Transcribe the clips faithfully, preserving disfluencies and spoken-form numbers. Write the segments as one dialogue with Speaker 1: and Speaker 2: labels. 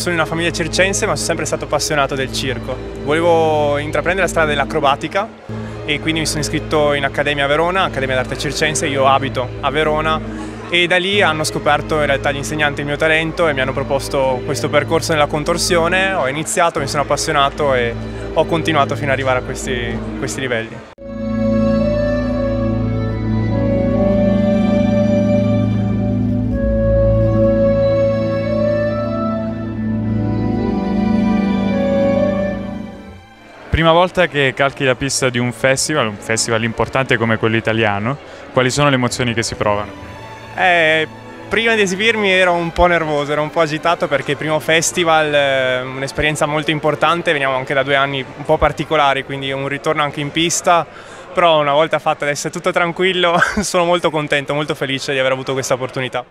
Speaker 1: sono in una famiglia circense, ma sono sempre stato appassionato del circo. Volevo intraprendere la strada dell'acrobatica e quindi mi sono iscritto in Accademia a Verona, Accademia d'Arte Circense. Io abito a Verona e da lì hanno scoperto in realtà gli insegnanti il mio talento e mi hanno proposto questo percorso nella contorsione. Ho iniziato, mi sono appassionato e ho continuato fino ad arrivare a questi, questi livelli.
Speaker 2: Prima volta che calchi la pista di un festival, un festival importante come quello italiano, quali sono le emozioni che si provano?
Speaker 1: Eh, prima di esibirmi ero un po' nervoso, ero un po' agitato perché il primo festival è un'esperienza molto importante, veniamo anche da due anni un po' particolari, quindi un ritorno anche in pista, però una volta fatta ad essere tutto tranquillo sono molto contento, molto felice di aver avuto questa opportunità.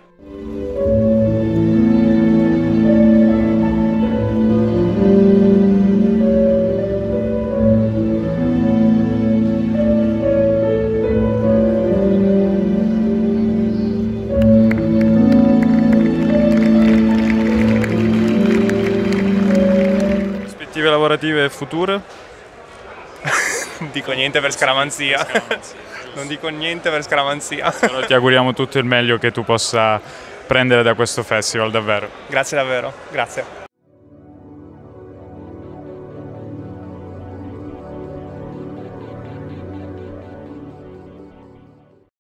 Speaker 2: Prospettive lavorative future?
Speaker 1: Non dico niente per scaramanzia. Non dico niente per scaramanzia.
Speaker 2: Però ti auguriamo tutto il meglio che tu possa prendere da questo festival, davvero.
Speaker 1: Grazie davvero, grazie.